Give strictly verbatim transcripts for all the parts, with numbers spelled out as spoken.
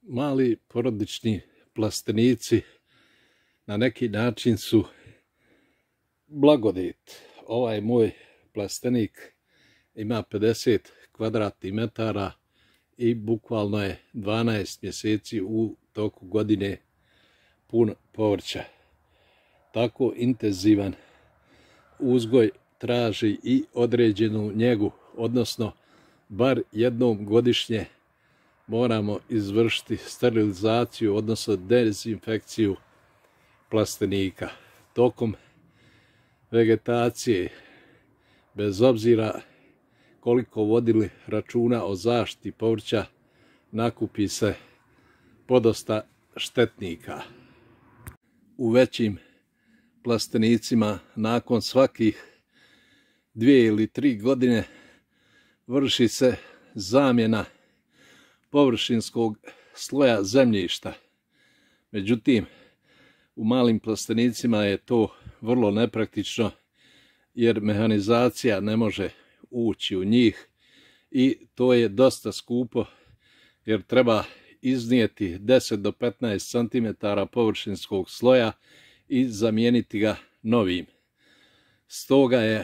Mali porodični plastenici na neki način su blagodet. Ovaj moj plastenik ima pedeset kvadratnih metara i bukvalno je dvanaest mjeseci u toku godine pun povrća. Tako intenzivan uzgoj traži i određenu njegu, odnosno bar jednom godišnje moramo izvršiti sterilizaciju, odnosno dezinfekciju plastenika. Tokom vegetacije, bez obzira koliko vodili računa o zaštiti povrća, nakupi se podosta štetnika. U većim plastenicima nakon svakih dvije ili tri godine vrši se zamjena površinskog sloja zemljišta. Međutim, u malim plastenicima je to vrlo nepraktično jer mehanizacija ne može ući u njih i to je dosta skupo jer treba iznijeti deset do petnaest centimetara površinskog sloja i zamijeniti ga novim. Stoga je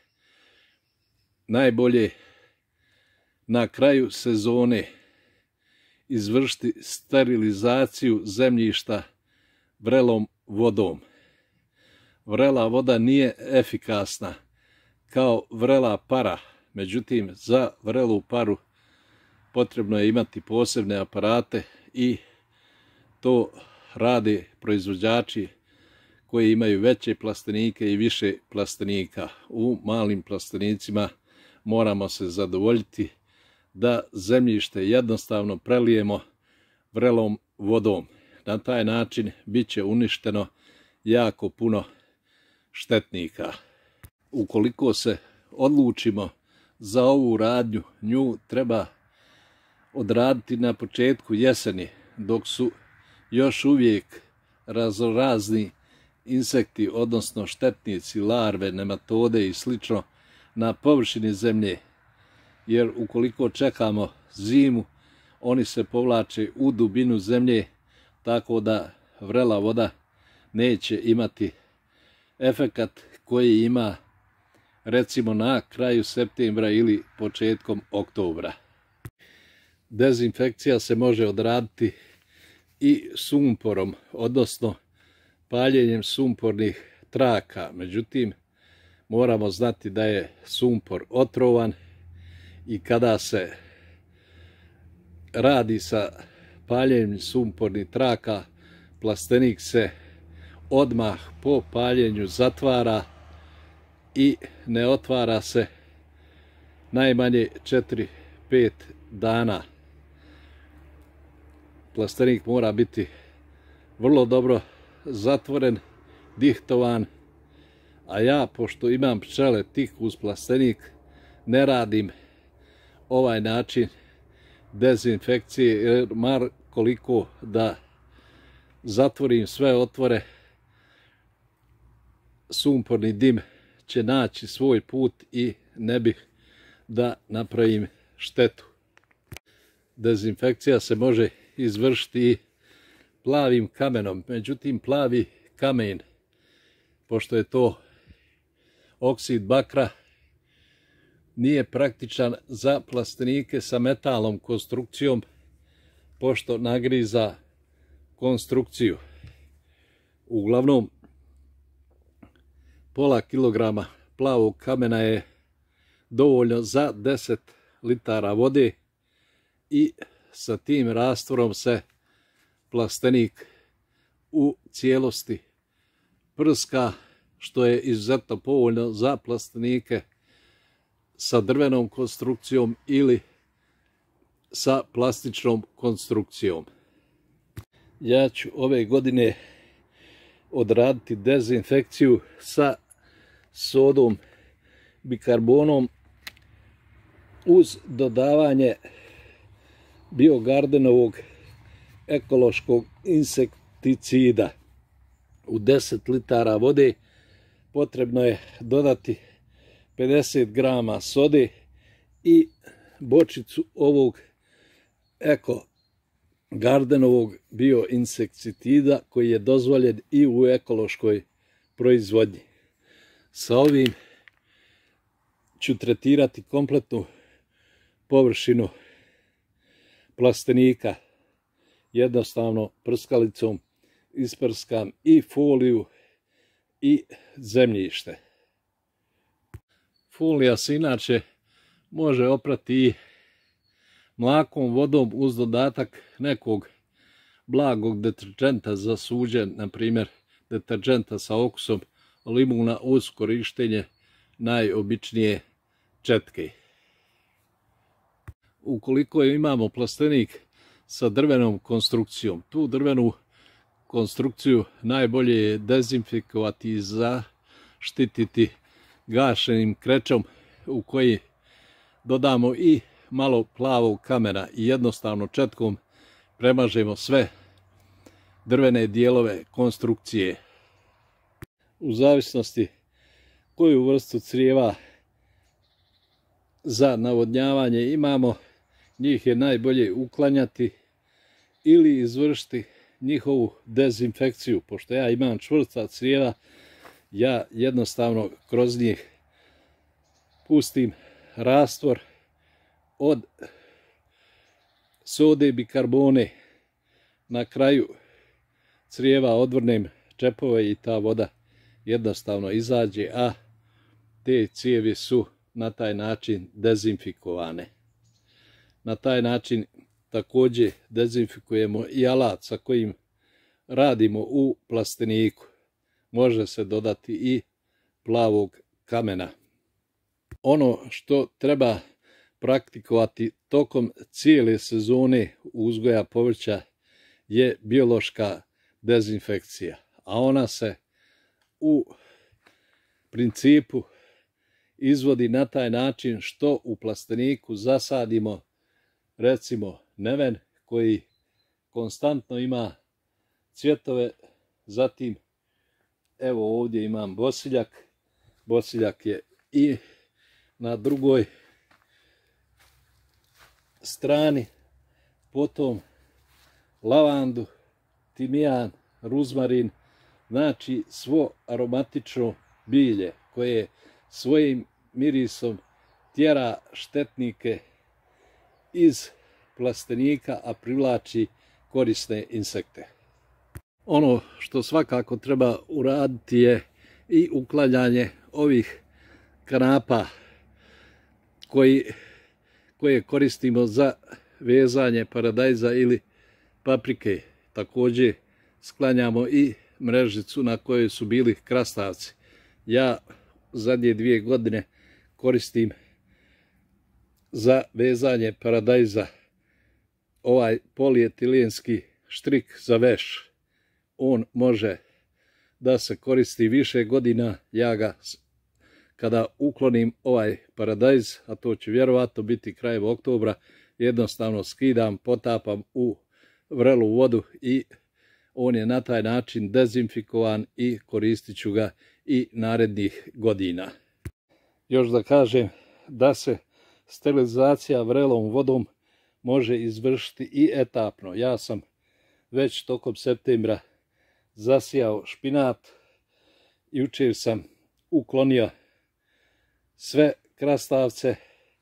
najbolje na kraju sezone izvršiti sterilizaciju zemljišta vrelom vodom. Vrela voda nije efikasna kao vrela para, međutim za vrelu paru potrebno je imati posebne aparate i to rade proizvođači koji imaju veće plastenike i više plastenika. U malim plastenicima moramo se zadovoljiti da zemljište jednostavno prelijemo vrelom vodom. Na taj način bit će uništeno jako puno štetnika. Ukoliko se odlučimo za ovu radnju, nju treba odraditi na početku jeseni, dok su još uvijek raznorazni insekti, odnosno štetnici, larve, nematode i slično na površini zemlje, jer ukoliko čekamo zimu, oni se povlače u dubinu zemlje, tako da vrela voda neće imati efekat koji ima recimo na kraju septembra ili početkom oktobra. Dezinfekcija se može odraditi i sumporom, odnosno paljenjem sumpornih traka. Međutim, moramo znati da je sumpor otrovan i kada se radi sa paljenjem sumpornih traka, plastenik se odmah po paljenju zatvara i ne otvara se najmanje četiri do pet dana. Plastenik mora biti vrlo dobro zatvoren, dihtovan, a ja, pošto imam pčele tik uz plastenik, ne radim ovaj način dezinfekcije, jer mar koliko da zatvorim sve otvore, sumporni dim će naći svoj put i ne bih da napravim štetu. Dezinfekcija se može izvršiti i plavim kamenom, međutim plavi kamen, pošto je to oksid bakra, nije praktičan za plastenike sa metalnom konstrukcijom, pošto nagriza konstrukciju. Uglavnom, pola kilograma plavog kamena je dovoljno za deset litara vode i sa tim rastvorom se plastenik u cijelosti prska, što je izuzetno povoljno za plastenike sa drvenom konstrukcijom ili sa plastičnom konstrukcijom. Ja ću ove godine odraditi dezinfekciju sa sodom bikarbonom uz dodavanje Biogardenovog ekološkog insekticida. U deset litara vode potrebno je dodati pedeset grama sode i bočicu ovog eko Gardenovog bioinsekticida koji je dozvoljen i u ekološkoj proizvodnji. Sa ovim ću tretirati kompletnu površinu plastenika. Jednostavno prskalicom isprskam i foliju i zemljište. Folija se inače može oprati i mlakom, vodom uz dodatak nekog blagog deterdženta za suđe, na primjer deterdženta sa okusom limuna uz korištenje najobičnije četke. Ukoliko imamo plastenik sa drvenom konstrukcijom, tu drvenu konstrukciju najbolje je dezinfikovati i zaštititi gašenim krečom u koji dodamo i malo plavog kamena i jednostavno četkom premažemo sve drvene dijelove konstrukcije. U zavisnosti koju vrstu crijeva za navodnjavanje imamo, njih je najbolje uklanjati ili izvršiti njihovu dezinfekciju. Pošto ja imam čvrsta crijeva, ja jednostavno kroz njih pustim rastvor od sode bikarbone. Na kraju crijeva odvrnem čepove i ta voda jednostavno izađe, a te cijevi su na taj način dezinfikovane. Na taj način također dezinfikujemo i alat sa kojim radimo u plasteniku. Može se dodati i plavog kamena. Ono što treba praktikovati tokom cijele sezone uzgoja povrća je biološka dezinfekcija, a ona se u principu izvodi na taj način što u plasteniku zasadimo recimo neven koji konstantno ima cvjetove, zatim evo ovdje imam bosiljak, bosiljak je i na drugoj strani, potom lavandu, timijan, ruzmarin, znači svo aromatično bilje koje svojim mirisom tjera štetnike iz plastenika, a privlači korisne insekte. Ono što svakako treba uraditi je i uklanjanje ovih kanapa koji, koje koristimo za vezanje paradajza ili paprike. Također sklanjamo i mrežicu na kojoj su bili krastavci. Ja zadnje dvije godine koristim za vezanje paradajza ovaj polietilenski štrik za veš. On može da se koristi više godina. Ja ga kada uklonim ovaj paradajz, a to će vjerovatno biti krajem oktobra, jednostavno skidam, potapam u vrelu vodu i on je na taj način dezinfikovan i koristit ću ga i narednih godina. Još da kažem da se sterilizacija vrelom vodom može izvršiti i etapno. Ja sam već tokom septembra zasijao špinat. Jučer sam uklonio sve krastavce.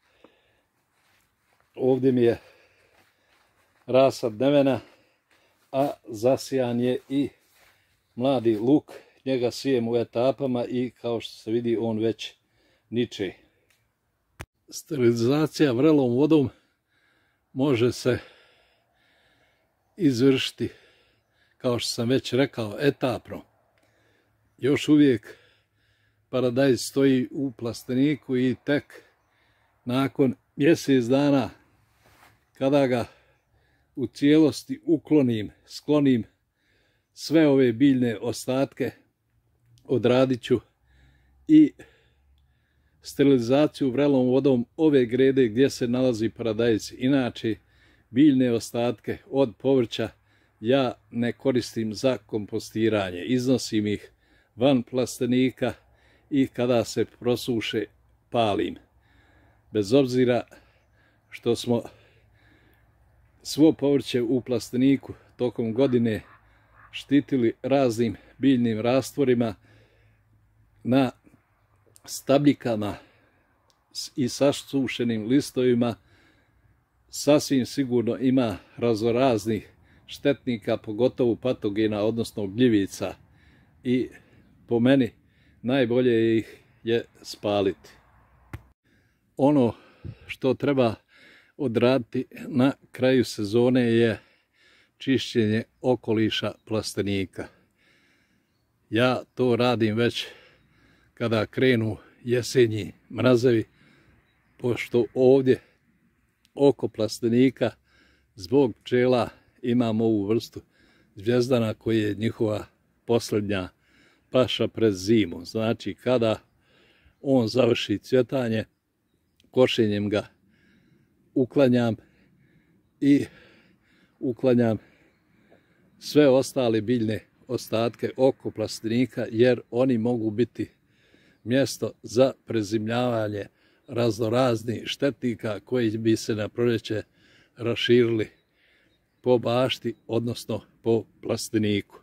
Ovdje mi je rasad nevena, a zasijan je i mladi luk. Njega sijem u etapama i kao što se vidi on već niče. Sterilizacija vrelom vodom može se izvršiti, kao što sam već rekao, etapno. Još uvijek paradajz stoji u plasteniku i tek nakon mjesec dana kada ga u cijelosti uklonim, sklonim sve ove biljne ostatke, odradit ću i sterilizaciju vrelom vodom ove grede gdje se nalazi paradajz. Inače, biljne ostatke od povrća ja ne koristim za kompostiranje. Iznosim ih van plastenika i kada se prosuše palim. Bez obzira što smo svo povrće u plasteniku tokom godine štitili raznim biljnim rastvorima na stabljikama i sasušenim listovima, sasvim sigurno ima raznoraznih štetnika, pogotovo patogena, odnosno gljivica, i po meni najbolje ih je spaliti. Ono što treba odraditi na kraju sezone je čišćenje okoliša plastenika. Ja to radim već kada krenu jesenji mrazevi, pošto ovdje oko plastenika zbog pčela imamo ovu vrstu zvjezdana koji je njihova posljednja paša pred zimu. Znači kada on završi cvjetanje, košenjem ga uklanjam i uklanjam sve ostale biljne ostatke oko plastenika, jer oni mogu biti mjesto za prezimljavanje raznoraznih štetnika koji bi se na proljeće raširili po bašti, odnosno po plasteniku.